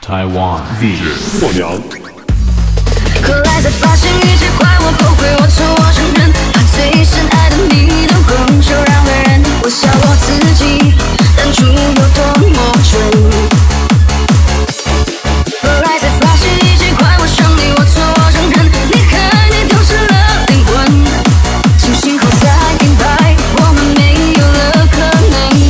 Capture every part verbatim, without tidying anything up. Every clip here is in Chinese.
Taiwan V 默娘。 后来才发现一切怪我，后悔我错，我承认，把最深爱的你都拱手让别人。我笑我自己当初有多么蠢。后来才发现一切怪我，伤你我错，我承认，你害你丢失了灵魂。清醒后才明白，我们没有了可能。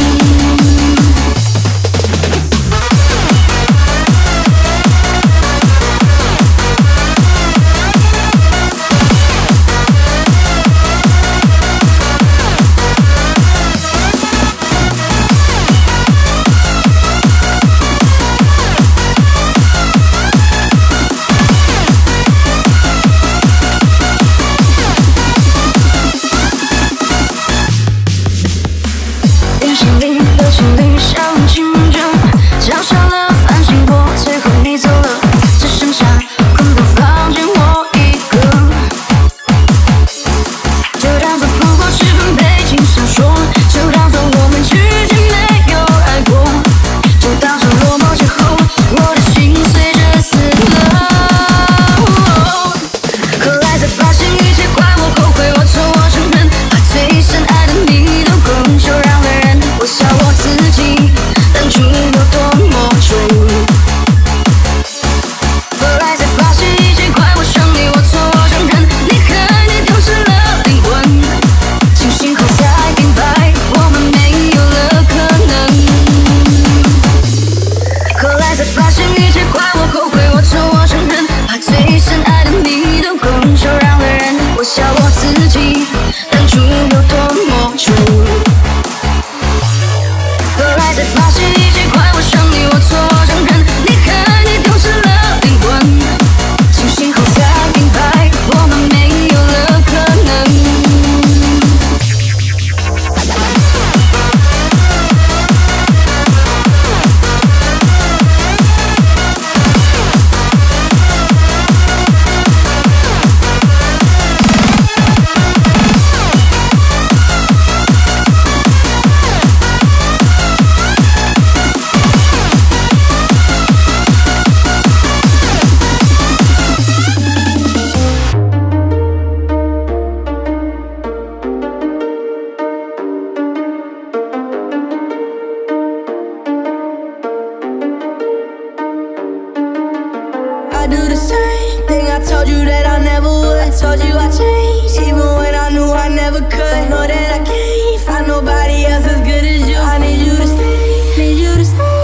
I do the same thing I told you that I never would. I told you I changed, even when I knew I never could. Know that I can't find nobody else as good as you. I need you to stay, need you to stay.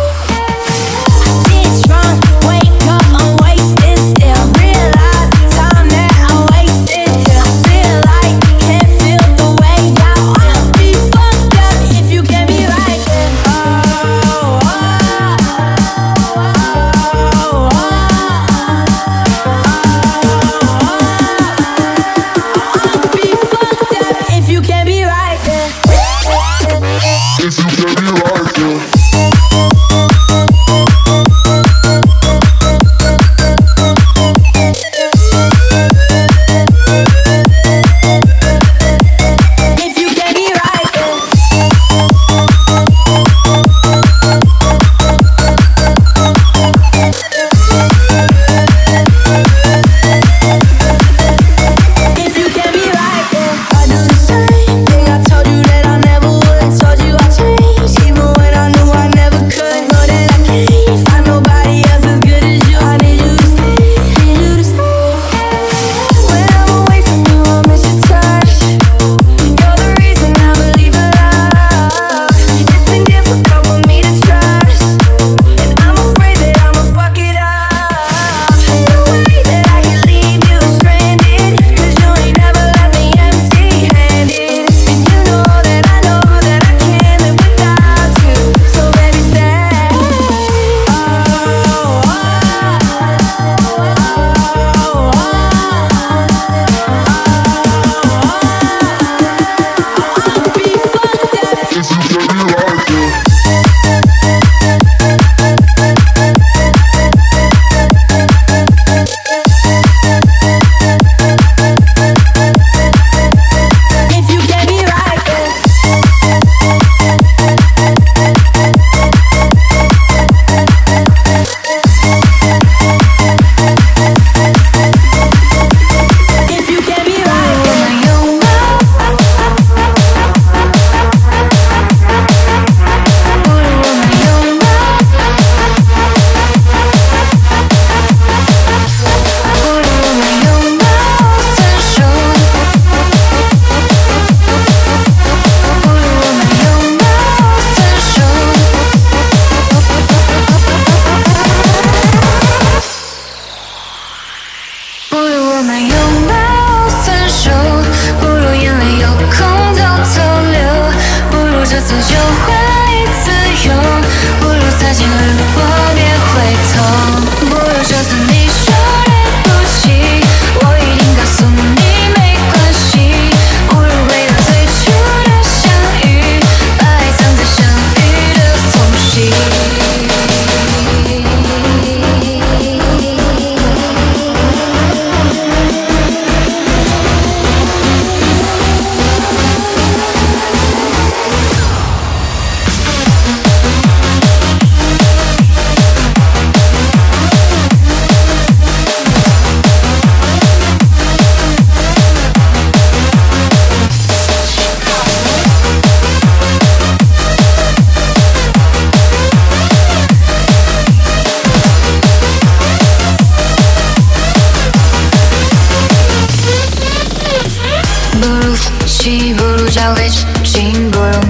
Get drunk, wake up, I'm wasted still. Realize the time that I wasted here. I feel like can't feel the way I wanna be fucked up if you can't be right there. Oh, oh, oh, oh, oh. If you can't be right there.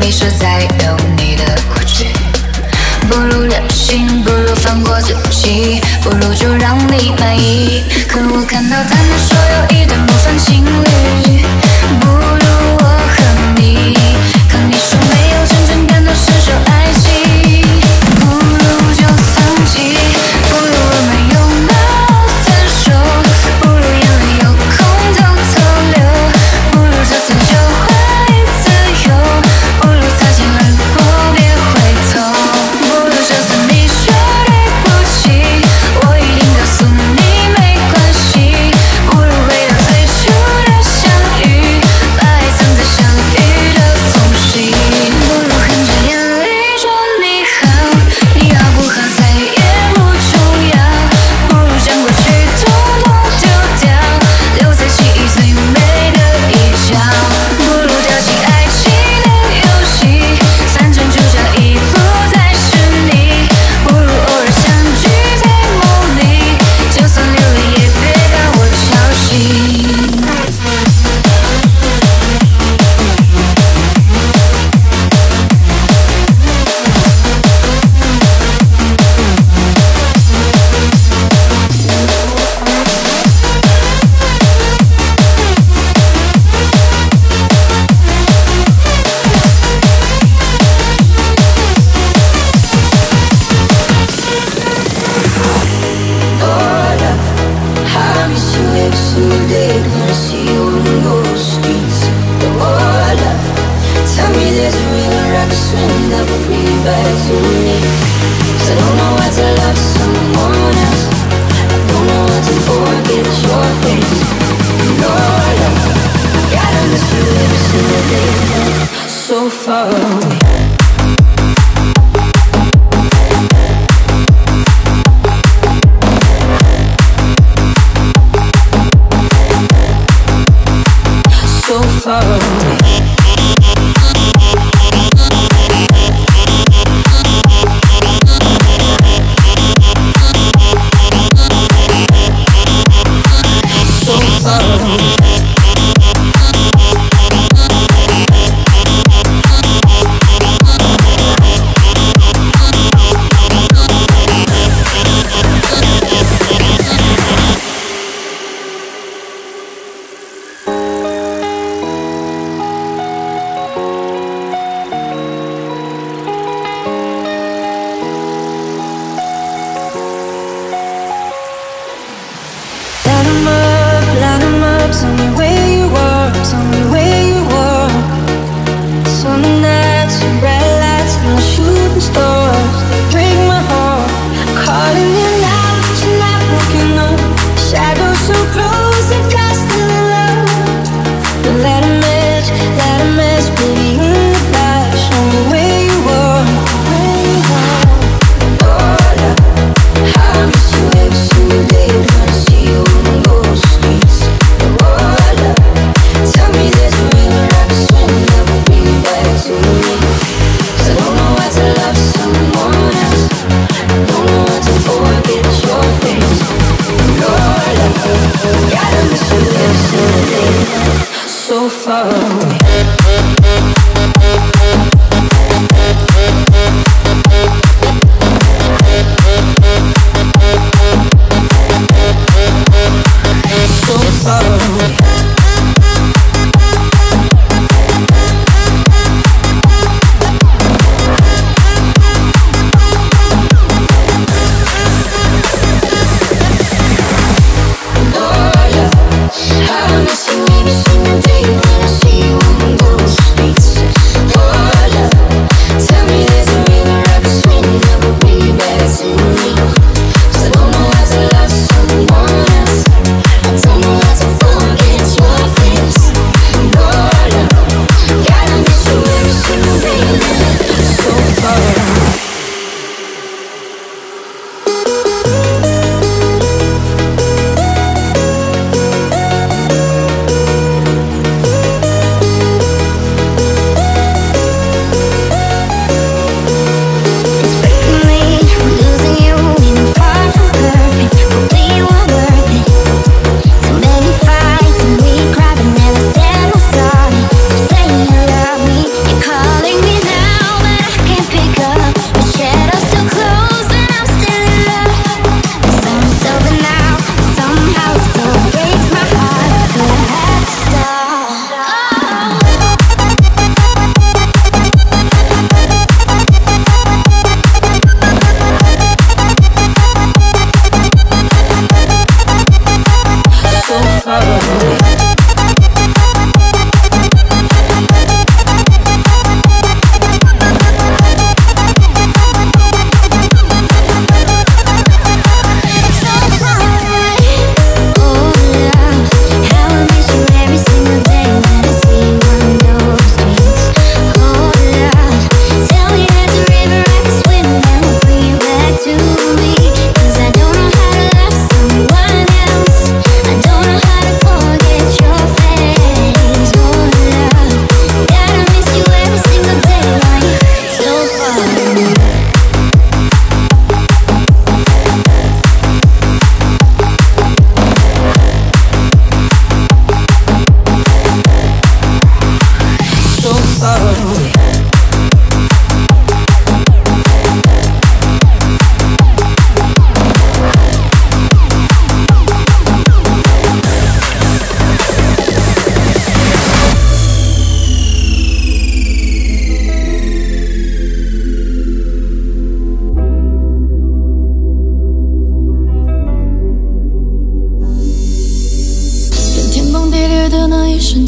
被设在有你的过去。不如任性，不如放过自己，不如就让你满意。可我看到他们说有一对模范情侣，不如我和你。可你说没有真正感到是首爱情，不如就放弃，不如我们拥抱分手，不如眼泪有空偷偷流，不如这次就会自由，不如擦肩而过别回头，不如这次你说对不起，我一定告诉你没关系，不如回到最初的相遇，把爱藏在相遇的缝隙，不如含着眼泪说你好，你好不好再也不重要，不如将过去统统丢掉，留在记忆最美的一角，不如掉进爱情的游戏，反正主角已不再是你，不如偶尔相聚在梦里，就算流泪也别把我吵醒。 I miss you every single day when I see you on those streets. Oh, love, tell me there's a river I can swim that will bring you back to me. 'Cause I don't know how to love someone else. I don't know how to forget your face. No, love, gotta miss you every single day, so far away. So far away. So far away. Light 'em up, light 'em up, tell me where you were, tell me where you were. Summer nights, bright lights, and the shooting stars, they break my heart. Calling you now, but you're not looking up. Shadows so close, if you're still in love. But let 'em match, let 'em match, baby, in the dark. Show me where you were, where you were. Oh, love, I miss you every single day when I see you on those streets. Oh, love, tell me there's a river I can swim that will bring you back to me. 'Cause I don't know how to love someone else. I don't know how to forget your face. No, love, gotta miss you every single day, so far away. So far away. Oh, love, I miss you every single day when I see you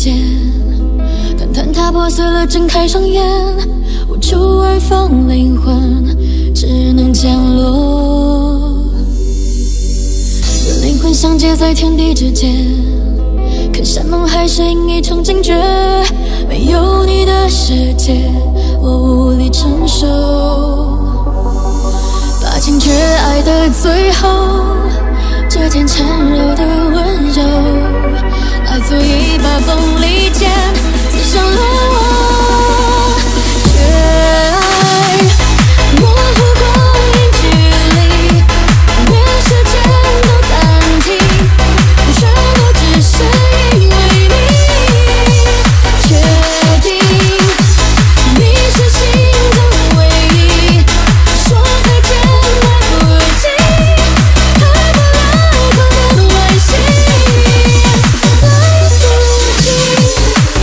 间，感叹它破碎了，睁开双眼，无处安放灵魂，只能降落。灵魂相接在天地之间，看山盟海誓应已成惊觉，没有你的世界，我无力承受。把情却爱的最后，这件缠绕的温柔，化作一把锋利剑，刺伤了我。却爱模糊光影距离，连时间都暂停，全都只是因为你。确定你是心中唯一，说再见来不及，开不了口的惋惜，来不及。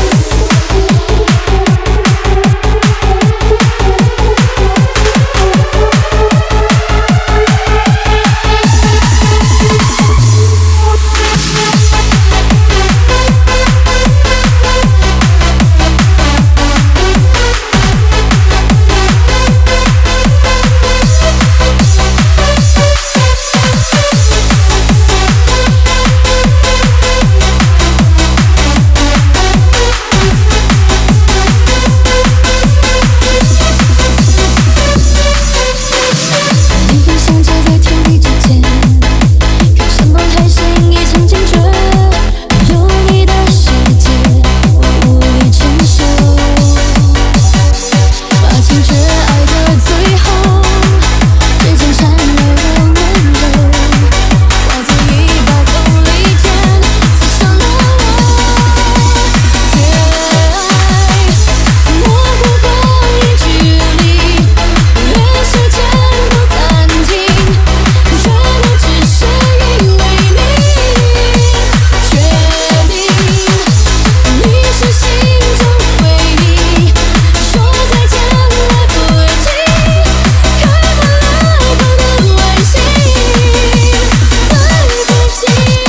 灵魂相接在天地之间，看山盟海誓应已成惊觉，没有你的世界，我无力承受。把情却爱的最后，这件缠绕的温柔，化作一把锋利剑，刺伤了我。却爱模糊光影距离，连时间都暂停，全都只是因为你。确定你是心中唯一，说再见来不及，开不了口的惋惜，来不及。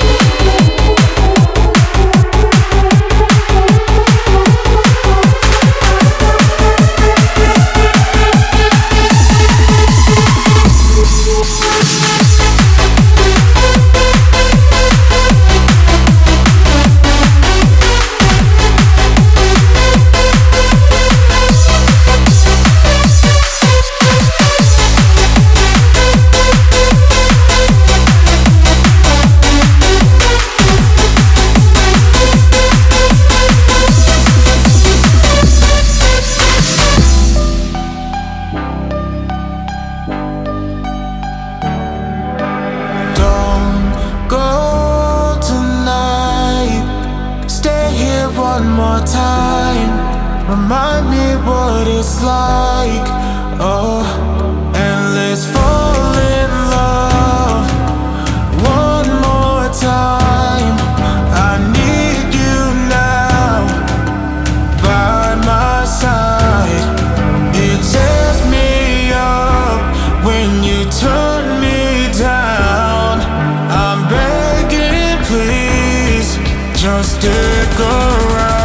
Don't go tonight. Stay here one more time. Remind me what it's like. Oh, and let's fall in love one more time. I need you now by my side. It tears me up when you turn me down. I'm begging, please, just stick around.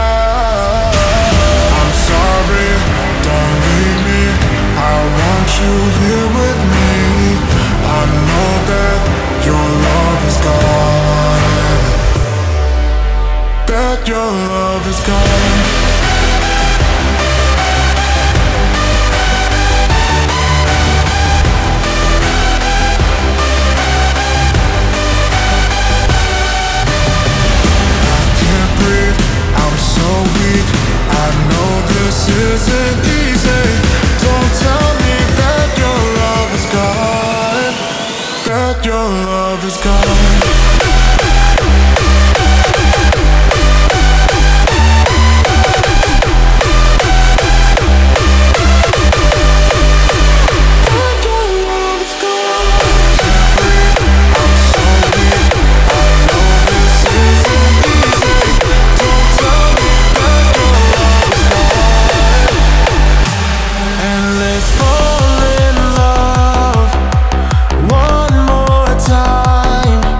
I'm sorry, don't leave me. I want you here with me. I know that your love is gone. That your love is gone. Can't breathe, I'm so weak. I know this isn't easy. Don't tell me that your love is gone. That your love is gone. That your love is gone. Can't breathe, I'm so weak. I know this isn't easy. Don't tell me that your love is gone. And let's fall in love one more time.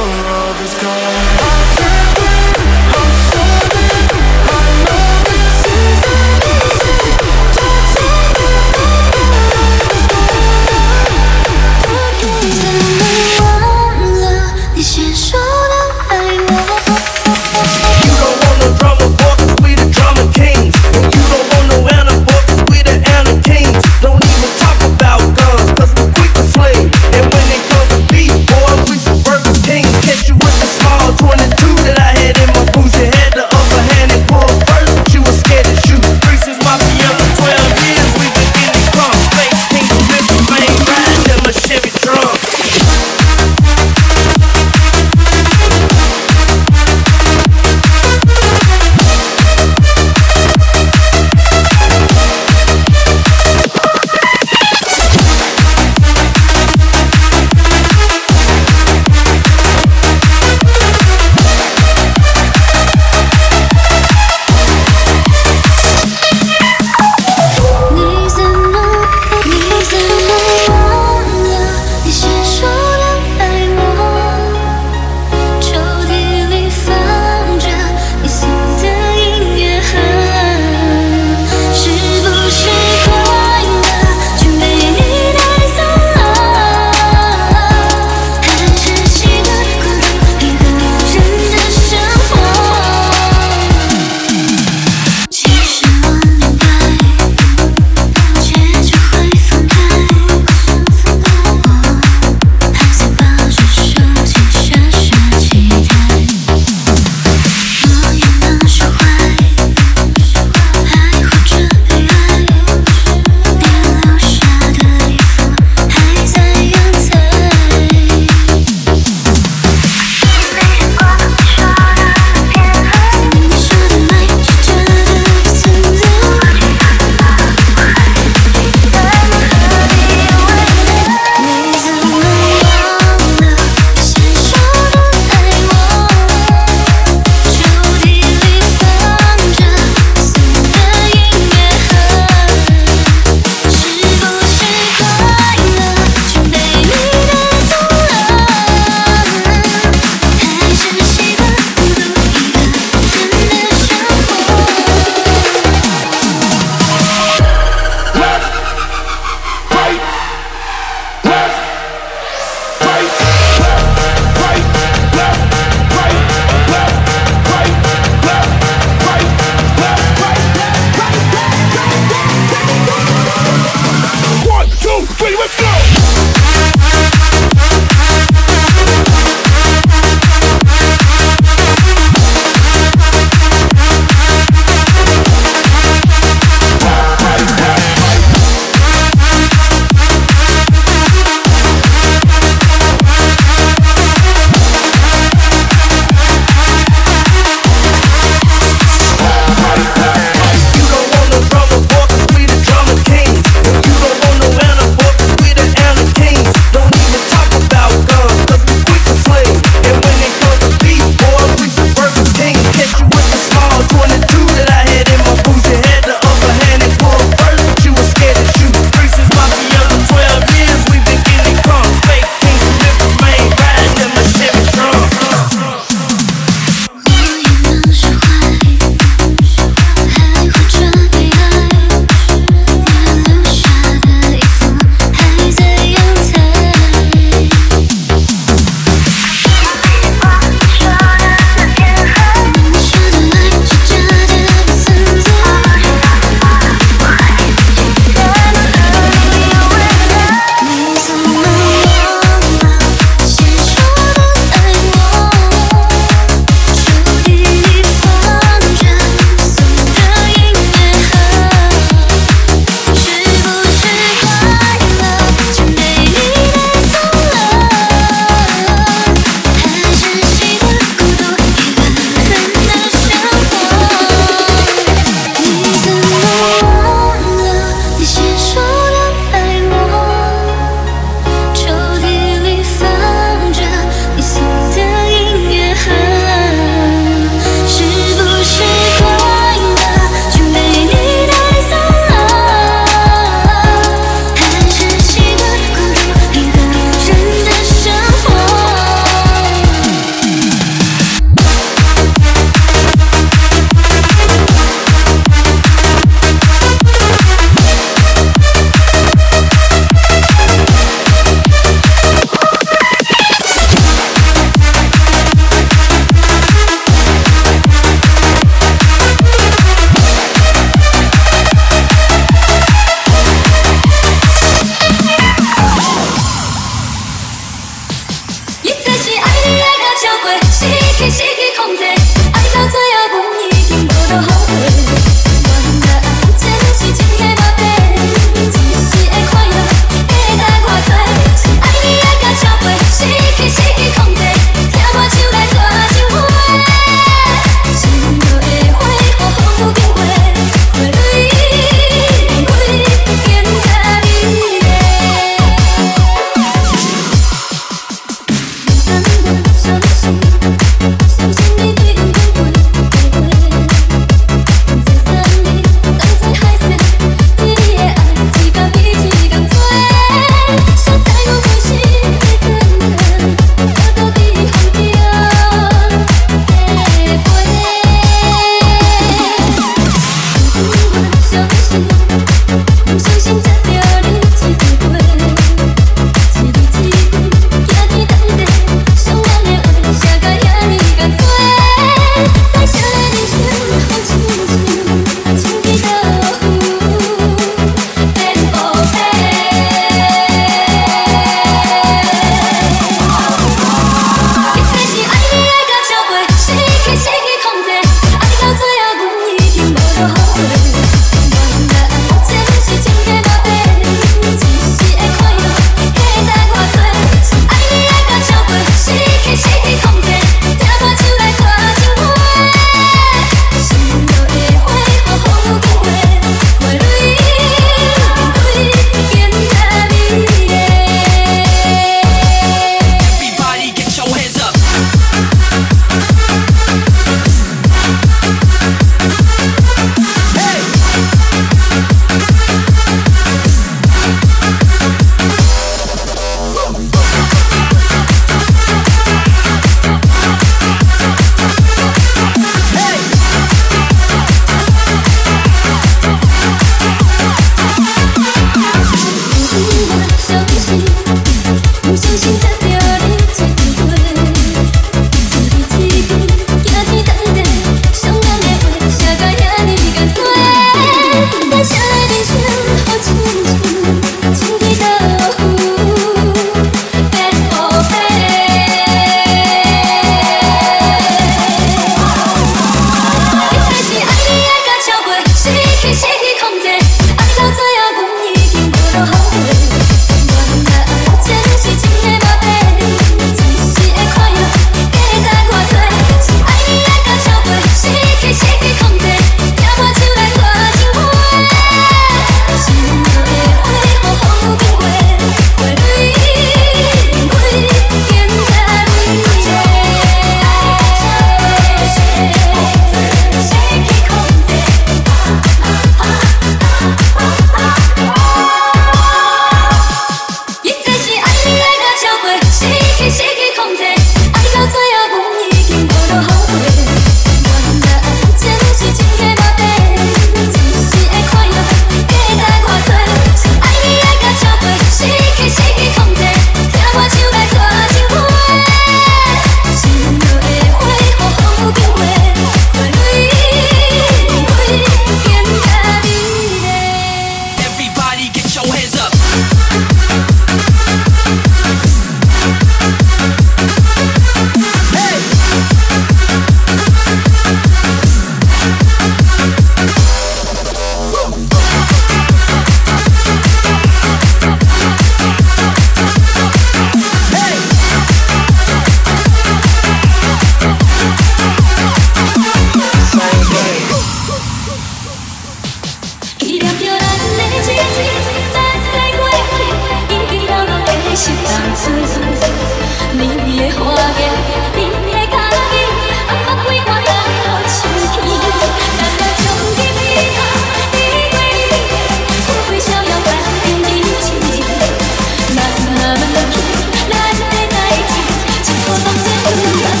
纪念着咱的情，咱的过去，记记牢牢的是当初。你的花言，你的脚印，我几番人落手起，咱俩从今以后，你过你的，富贵逍遥咱定义情。慢慢慢去，咱的代志，一步当作不捌。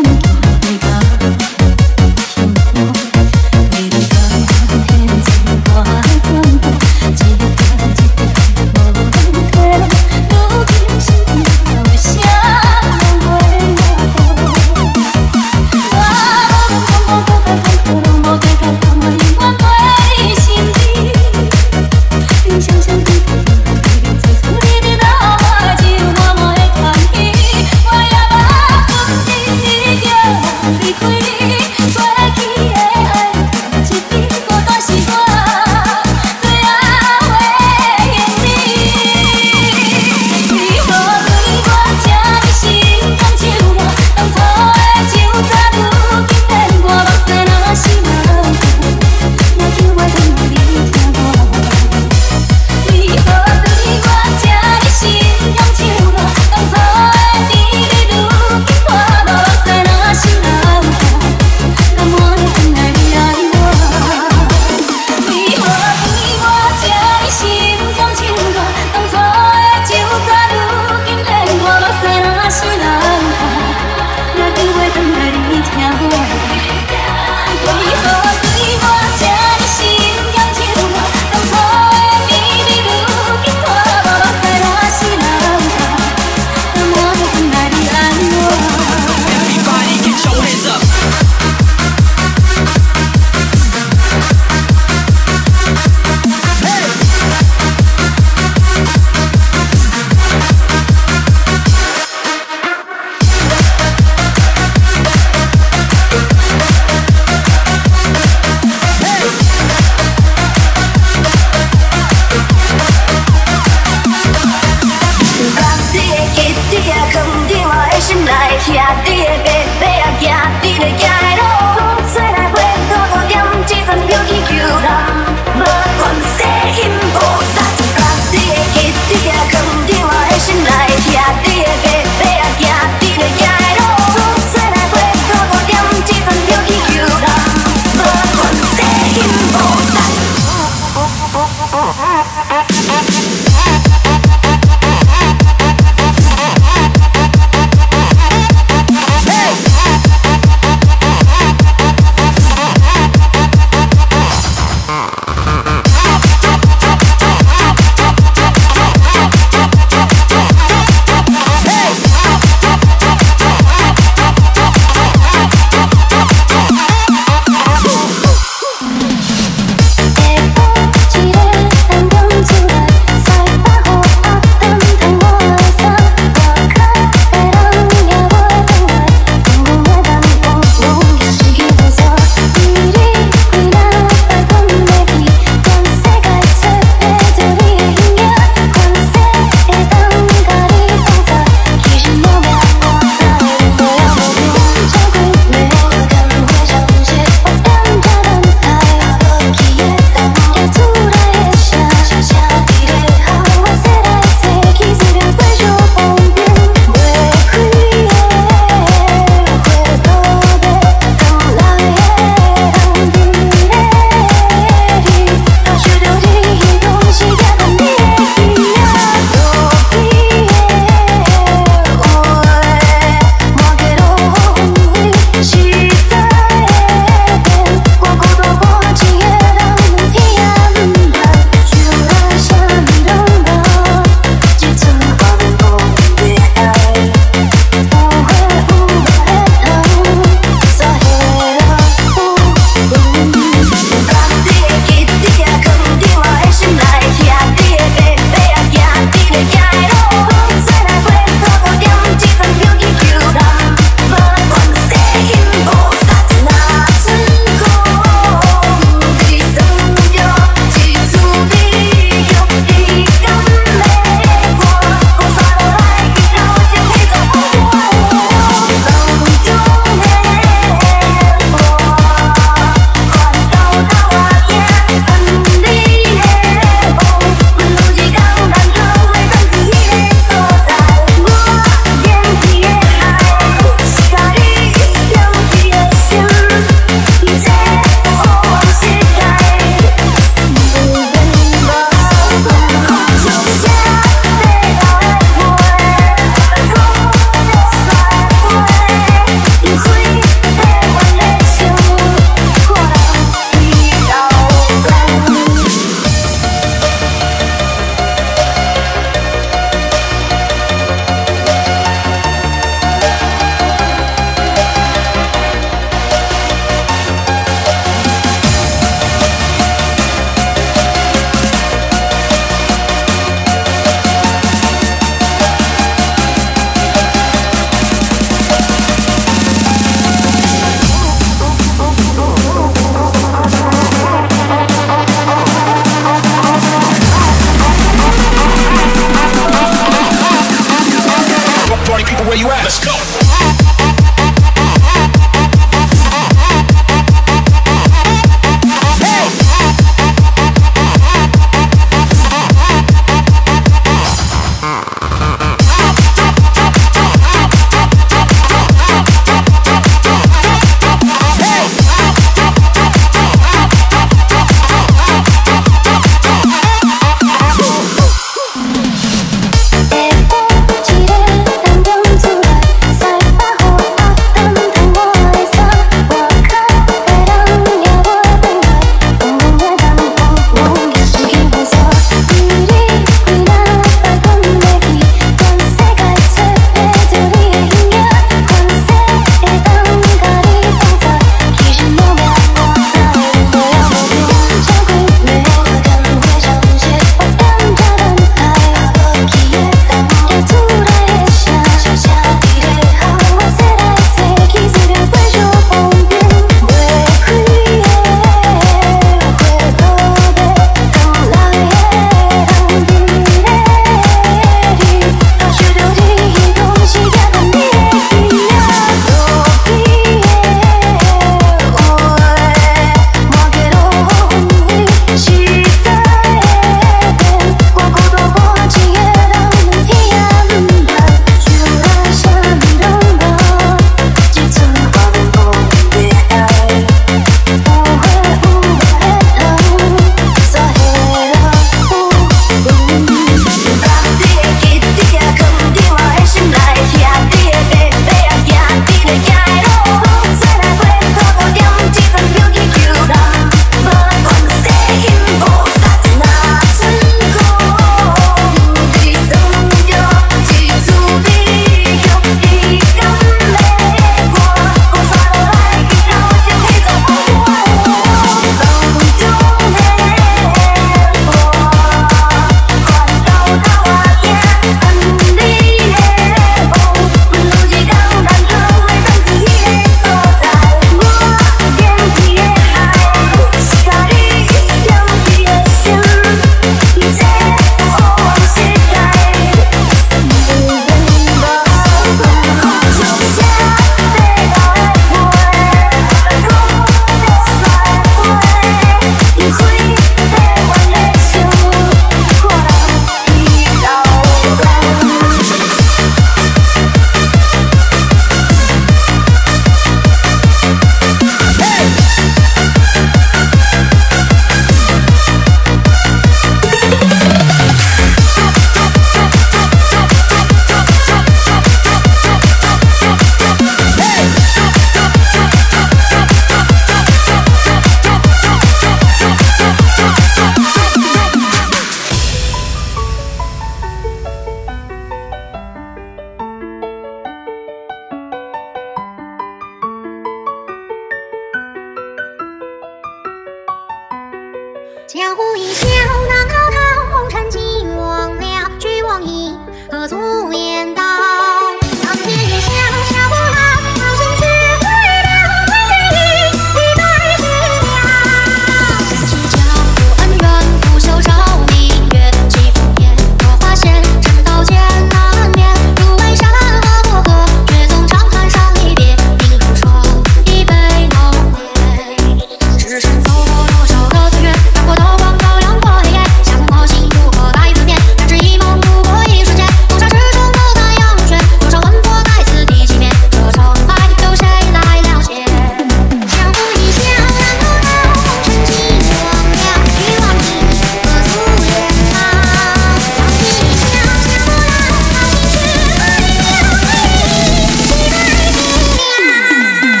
江湖一笑难滔滔，红尘尽忘了俱往矣，何足言道？苍天一笑笑不老，好心去毁了回忆，一败俱了。三七江湖恩怨，拂袖照明月，几烽烟，落花闲，尘刀剑难免。入围山河过河，绝纵长叹上一别，明如霜，一杯浓烈。只身走过多少个岁月，阳过刀光照亮过黑夜，下过魔心如何待分辨？染指一梦不过一瞬间，多少之中不敢扬轩，多少魂魄在此地起灭，这城外有谁来了解？江湖一笑难滔滔，红尘尽忘了俱往矣，何足言道？苍天一笑笑不老，好心去毁了回忆，一败俱了。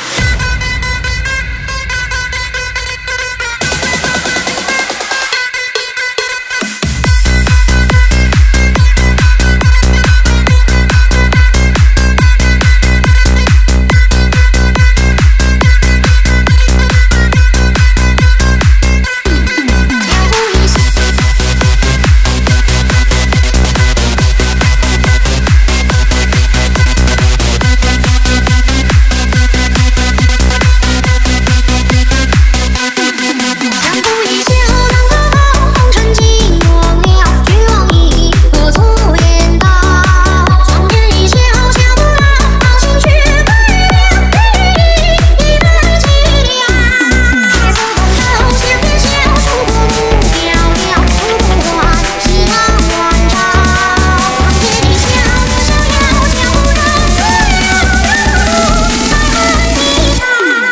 江湖一笑难滔滔，红尘尽忘了俱往矣，何足言道？苍天一笑笑不老，好心去毁了回忆，一败俱了。夜色空照，千年笑，出国不飘了，出不还，夕阳晚照。苍天一笑多逍遥，江湖人自有路，才恨一场。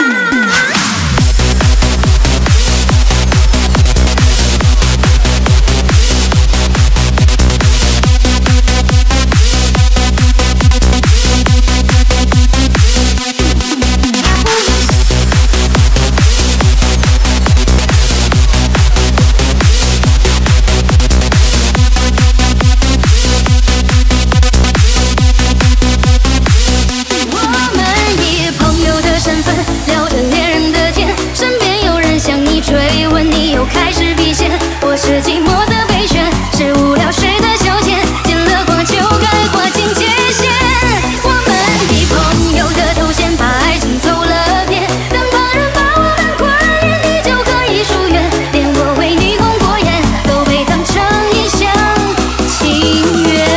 我们以朋友的身份聊着恋人的天，身边有人向你追问，你又开始避嫌。我是寂寞的备选，是无聊时的消遣，见了光就该划清界限。我们以朋友的头衔把爱情走了遍，当旁人把我们挂念，你就可以疏远，连我为你红过眼都被当成一厢情愿。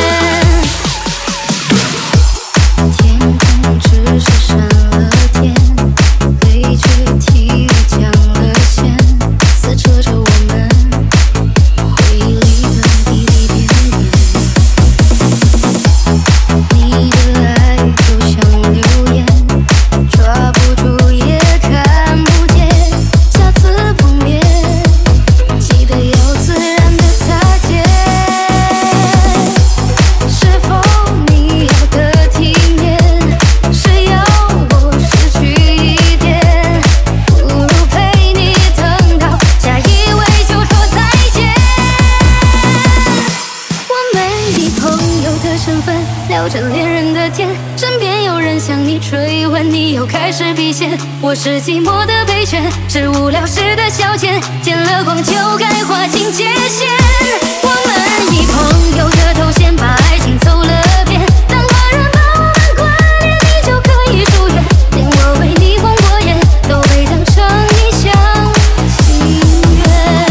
天空只是闪了电，泪却替降了线，撕扯着我们回忆里的滴滴点点。你的爱就像流言，抓不住也看不见，下次碰面记得要自然的擦肩。是否你要的体面，是要我失去一点？不如陪你等到下一位就说再见。我们以朋友的身份聊着恋人的天，身边有人向你追问，你又开始避嫌。我是寂寞的备选，是无聊时的消遣，见了光就该划清界限。我们以朋友的头衔把爱情走了遍，当旁人把我们挂念，你就可以疏远，连我为你红过眼都被当成一厢情愿。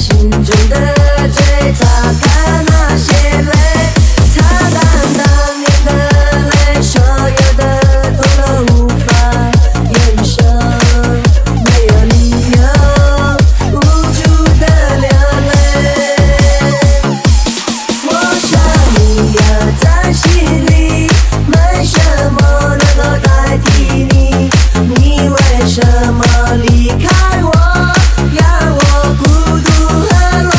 心中的罪，擦干那些泪，擦干当年的泪，所有的痛都无法延伸，没有理由无助的流泪。我想你要在心里，没什么能够代替你，你为什么离开我，让我孤独和落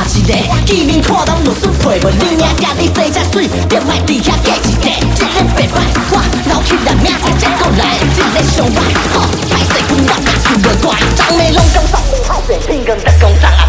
换一个，见面看到就输配，无你领甲你生才水，别莫伫遐假一个。一个白摆，我留起来明仔才过来，一个上歹，吼，歹势规日也输个怪，张美拢讲三五好势，偏讲得讲啥？